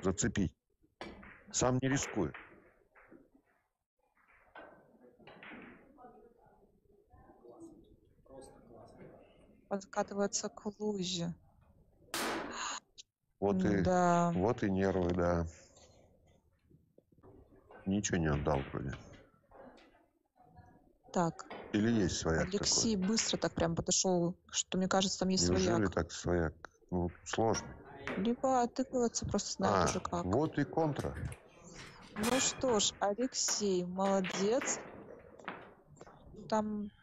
зацепить. Сам не рискую. Подкатывается к лузе. Вот и, Да. вот и нервы, да. Ничего не отдал вроде. Так. Или есть свояк Алексей такой? быстро так прям подошел, что мне кажется, там есть Неужели свояк. так свояк? Ну, сложно. Либо отыгрываться просто знает уже как. Вот и контра. Ну что ж, Алексей, молодец. Там